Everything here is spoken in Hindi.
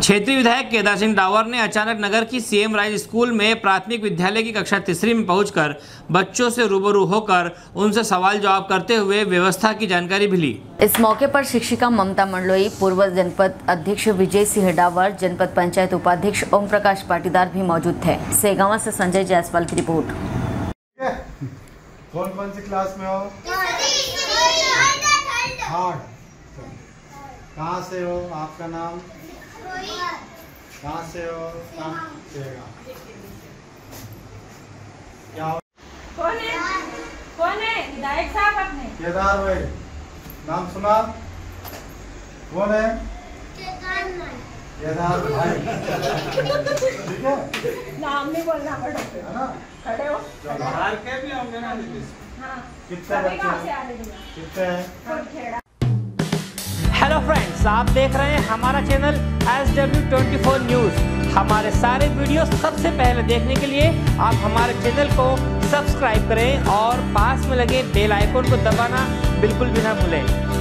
क्षेत्रीय विधायक केदार सिंह डावर ने अचानक नगर की सीएम राइज स्कूल में प्राथमिक विद्यालय की कक्षा तीसरी में पहुंचकर बच्चों से रूबरू होकर उनसे सवाल जवाब करते हुए व्यवस्था की जानकारी भी ली। इस मौके पर शिक्षिका ममता मंडलोई, पूर्व जनपद अध्यक्ष विजय सिंह डावर, जनपद पंचायत उपाध्यक्ष ओम प्रकाश पाटीदार भी मौजूद थे। सेगावा से संजय जायसवाल की रिपोर्ट। कौन सी क्लास में हो? कहाँ से हो? आपका नाम? कहाँ से हो? क्या हो? कौन है? विधायक साहब अपने। केदार भाई, नाम सुना? कौन है? केदार भाई। ठीक है? नाम नहीं बोलना पड़ेगा। है ना? खड़े हो। बाहर के भी होंगे ना? हाँ। कितने बच्चे हैं? कितने हैं? हेलो फ्रेंड्स, आप देख रहे हैं हमारा चैनल SW24 न्यूज़। हमारे सारे वीडियो सबसे पहले देखने के लिए आप हमारे चैनल को सब्सक्राइब करें और पास में लगे बेल आइकन को दबाना बिल्कुल भी ना भूलें।